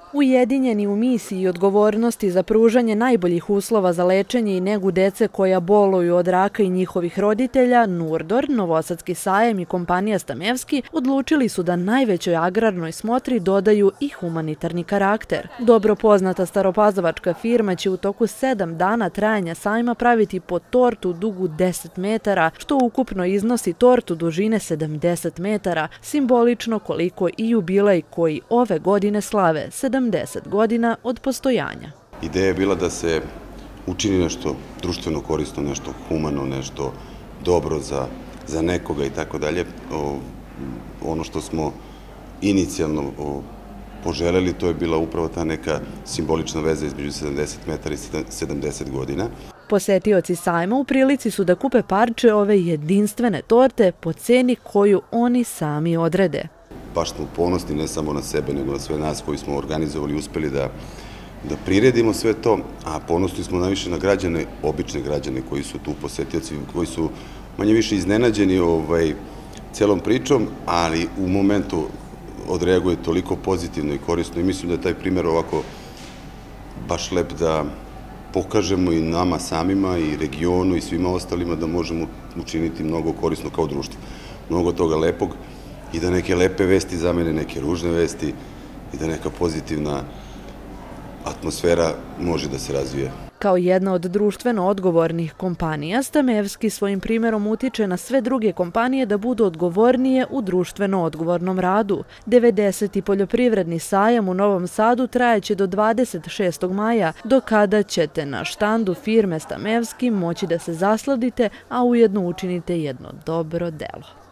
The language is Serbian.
Ujedinjeni u misiji i odgovornosti za pružanje najboljih uslova za lečenje i negu dece koja boluju od raka i njihovih roditelja, Nurdor, Novosadski sajam i kompanija Stamevski odlučili su da najvećoj agrarnoj smotri dodaju i humanitarni karakter. Dobro poznata staropazovačka firma će u toku 7 dana trajanja sajma praviti po tortu dugu 10 metara, što ukupno iznosi tortu dužine 70 metara, simbolično koliko i jubilej koji ove godine slave 70 godina od postojanja. Ideja je bila da se učini nešto društveno korisno, nešto humano, nešto dobro za nekoga i tako dalje. Ono što smo inicijalno poželeli, to je bila upravo ta neka simbolična veza između 70 metara i 70 godina. Posetioci sajma u prilici su da kupe parče ove jedinstvene torte po ceni koju oni sami odrede. Baš smo ponosni ne samo na sebe, nego na sve nas koji smo organizovali i uspeli da priredimo sve to, a ponosni smo najviše na građane, obične građane koji su tu posetioci, koji su manje više iznenađeni celom pričom, ali u momentu odreaguje toliko pozitivno i korisno i mislim da je taj primjer ovako baš lep da pokažemo i nama samima i regionu i svima ostalima da možemo učiniti mnogo korisno kao društvo. Mnogo toga lepog i da neke lepe vesti zamene neke ružne vesti i da neka pozitivna atmosfera može da se razvije. Kao jedna od društveno odgovornih kompanija, Stamevski svojim primjerom utiče na sve druge kompanije da budu odgovornije u društveno odgovornom radu. 90. poljoprivredni sajam u Novom Sadu trajeće do 26. maja, do kada ćete na štandu firme Stamevski moći da se zasladite, a ujedno učinite jedno dobro delo.